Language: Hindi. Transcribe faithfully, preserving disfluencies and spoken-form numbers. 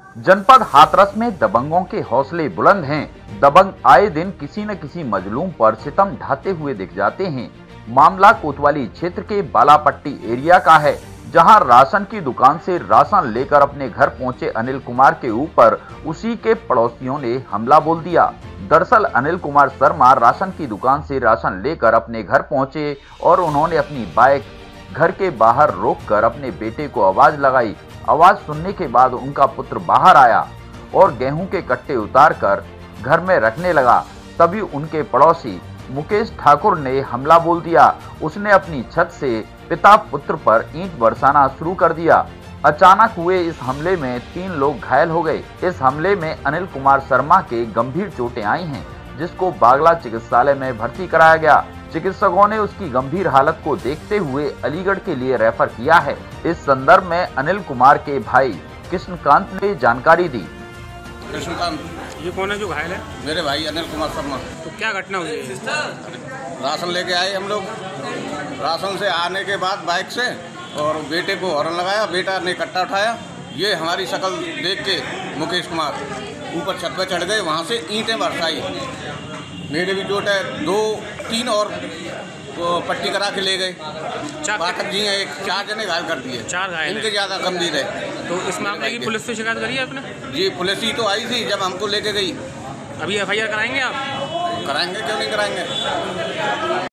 जनपद हाथरस में दबंगों के हौसले बुलंद हैं। दबंग आए दिन किसी न किसी मजलूम पर सितम ढाते हुए दिख जाते हैं। मामला कोतवाली क्षेत्र के बालापट्टी एरिया का है, जहां राशन की दुकान से राशन लेकर अपने घर पहुंचे अनिल कुमार के ऊपर उसी के पड़ोसियों ने हमला बोल दिया। दरअसल अनिल कुमार शर्मा राशन की दुकान से राशन लेकर अपने घर पहुंचे और उन्होंने अपनी बाइक घर के बाहर रोककर अपने बेटे को आवाज लगाई। आवाज सुनने के बाद उनका पुत्र बाहर आया और गेहूं के कट्टे उतारकर घर में रखने लगा। तभी उनके पड़ोसी मुकेश ठाकुर ने हमला बोल दिया। उसने अपनी छत से पिता पुत्र पर ईंट बरसाना शुरू कर दिया। अचानक हुए इस हमले में तीन लोग घायल हो गए। इस हमले में अनिल कुमार शर्मा के गंभीर चोटें आई हैं, जिसको बागला चिकित्सालय में भर्ती कराया गया। चिकित्सकों ने उसकी गंभीर हालत को देखते हुए अलीगढ़ के लिए रेफर किया है। इस संदर्भ में अनिल कुमार के भाई कृष्णकांत ने जानकारी दी। कृष्णकांत, ये कौन है जो घायल है? मेरे भाई अनिल कुमार शर्मा। तो क्या घटना हुई है? राशन लेके आए हम लोग। राशन से आने के बाद बाइक से और बेटे को हॉर्न लगाया, बेटा ने कट्टा उठाया। ये हमारी शक्ल देख के मुकेश कुमार ऊपर छत पे चढ़ गए, वहाँ से ईंटें बरसाई। मेरे भी चोट है, दो तीन और पट्टी करा के ले गए। पाठक जी हैं, एक चार जने घायल कर दिए। चार घायल इनके ज़्यादा गंभीर है। तो इस मामले की पुलिस से शिकायत करी है आपने? जी, पुलिस ही तो आई थी जब हमको लेके गई। अभी एफ आई आर कराएंगे आप? कराएंगे, क्यों नहीं कराएंगे।